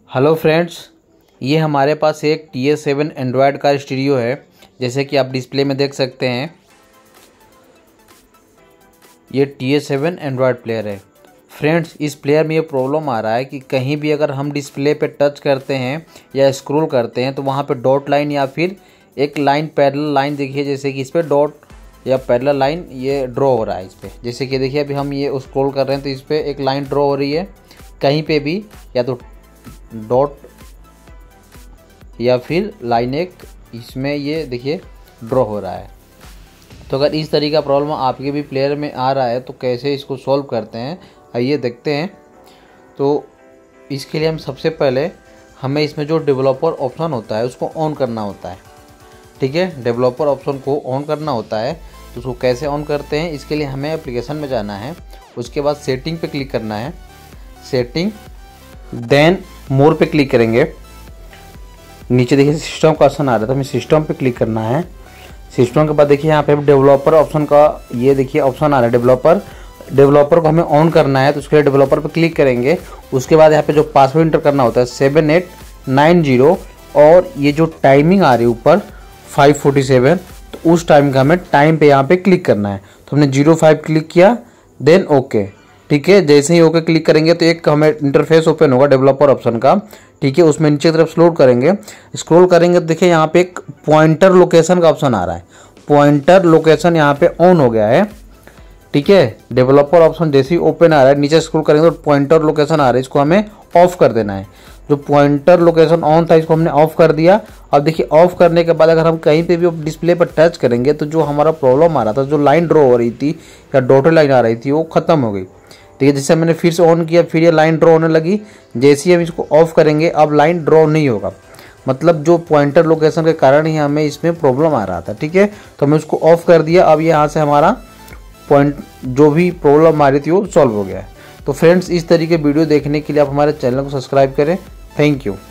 Hello friends, ये हमारे पास एक TS7 एंड्रॉयड का स्टीरियो है। जैसे कि आप डिस्प्ले में देख सकते हैं, ये TS7 एंड्रॉयड प्लेयर है। फ्रेंड्स, इस प्लेयर में ये प्रॉब्लम आ रहा है कि कहीं भी अगर हम डिस्प्ले पे टच करते हैं या स्क्रॉल करते हैं तो वहाँ पे डॉट लाइन या फिर एक लाइन पैरेलल लाइन देखिए, जैसे कि इस पर डॉट या पैरेलल लाइन ये ड्रॉ हो रहा है इस पर। जैसे कि देखिए अभी हम ये स्क्रॉल कर रहे हैं तो इस पर एक लाइन ड्रॉ हो रही है, कहीं पे भी या तो डॉट या फिर लाइन एक इसमें ये देखिए ड्रॉ हो रहा है। तो अगर इस तरीके का प्रॉब्लम आपके भी प्लेयर में आ रहा है तो कैसे इसको सॉल्व करते हैं, आइए देखते हैं। तो इसके लिए हम सबसे पहले हमें इसमें जो डेवलपर ऑप्शन होता है उसको ऑन करना होता है। ठीक है, डेवलपर ऑप्शन को ऑन करना होता है। तो उसको कैसे ऑन करते हैं, इसके लिए हमें एप्लीकेशन में जाना है, उसके बाद सेटिंग पे क्लिक करना है, सेटिंग देन मोर पे क्लिक करेंगे। नीचे देखिए सिस्टम का ऑप्शन आ रहा है तो हमें सिस्टम पे क्लिक करना है। सिस्टम के बाद देखिए यहाँ पे डेवलपर ऑप्शन का ये देखिए ऑप्शन आ रहा है डेवलपर को हमें ऑन करना है। तो उसके लिए डेवलपर पे क्लिक करेंगे। उसके बाद यहाँ पे जो पासवर्ड इंटर करना होता है 7890 और ये जो टाइमिंग आ रही है ऊपर 547, तो उस टाइम का हमें टाइम पे यहाँ पे क्लिक करना है। तो हमने 05 क्लिक किया, देन ओके। ठीक है, जैसे ही ओके क्लिक करेंगे तो एक हमें इंटरफेस ओपन होगा डेवलपर ऑप्शन का। ठीक है, उसमें नीचे की तरफ स्क्रॉल करेंगे तो देखिए यहाँ पे एक पॉइंटर लोकेशन का ऑप्शन आ रहा है। पॉइंटर लोकेशन यहाँ पे ऑन हो गया है। ठीक है, डेवलपर ऑप्शन जैसे ही ओपन आ रहा है, नीचे स्क्रॉल करेंगे तो पॉइंटर लोकेशन आ रहा है, इसको हमें ऑफ कर देना है। जो पॉइंटर लोकेशन ऑन था इसको हमने ऑफ कर दिया। अब देखिए ऑफ करने के बाद अगर हम कहीं पे भी डिस्प्ले पर टच करेंगे तो जो हमारा प्रॉब्लम आ रहा था, जो लाइन ड्रॉ हो रही थी या डॉटेड लाइन आ रही थी, वो खत्म हो गई। ठीक है, जैसे मैंने फिर से ऑन किया, फिर ये लाइन ड्रॉ होने लगी। जैसे ही हम इसको ऑफ करेंगे अब लाइन ड्रॉ नहीं होगा, मतलब जो पॉइंटर लोकेशन के कारण ही हमें इसमें प्रॉब्लम आ रहा था। ठीक है, तो हमने उसको ऑफ कर दिया। अब यहाँ से हमारा पॉइंट जो भी प्रॉब्लम आ रही थी वो सॉल्व हो गया है। तो फ्रेंड्स, इस तरीके वीडियो देखने के लिए आप हमारे चैनल को सब्सक्राइब करें। Thank you.